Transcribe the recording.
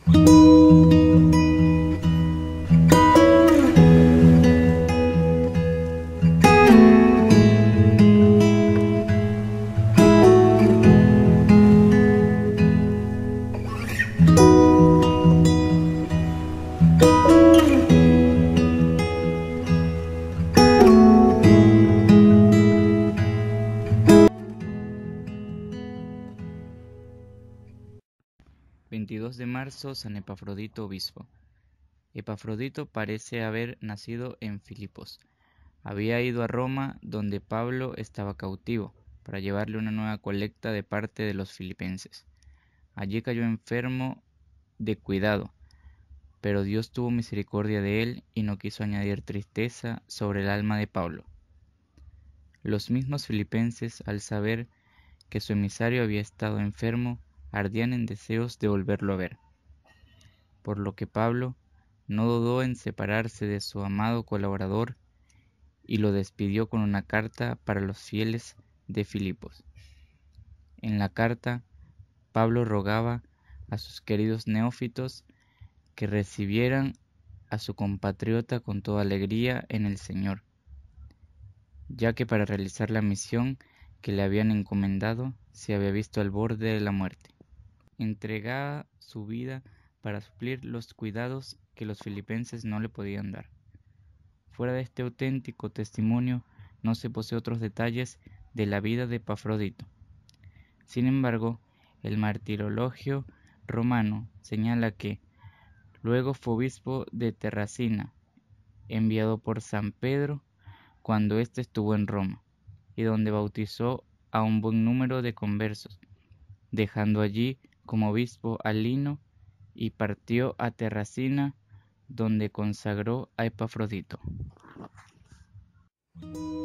De marzo, San Epafrodito obispo. Epafrodito parece haber nacido en Filipos. Había ido a Roma, donde Pablo estaba cautivo, para llevarle una nueva colecta de parte de los filipenses. Allí cayó enfermo de cuidado, pero Dios tuvo misericordia de él y no quiso añadir tristeza sobre el alma de Pablo. Los mismos filipenses, al saber que su emisario había estado enfermo, ardían en deseos de volverlo a ver. Por lo que Pablo no dudó en separarse de su amado colaborador y lo despidió con una carta para los fieles de Filipos. En la carta, Pablo rogaba a sus queridos neófitos que recibieran a su compatriota con toda alegría en el Señor, ya que para realizar la misión que le habían encomendado se había visto al borde de la muerte. Entregaba su vida para suplir los cuidados que los filipenses no le podían dar. Fuera de este auténtico testimonio no se posee otros detalles de la vida de Epafrodito. Sin embargo, el martirologio romano señala que luego fue obispo de Terracina, enviado por San Pedro cuando éste estuvo en Roma, y donde bautizó a un buen número de conversos, dejando allí como obispo a Lino, y partió a Terracina, donde consagró a Epafrodito.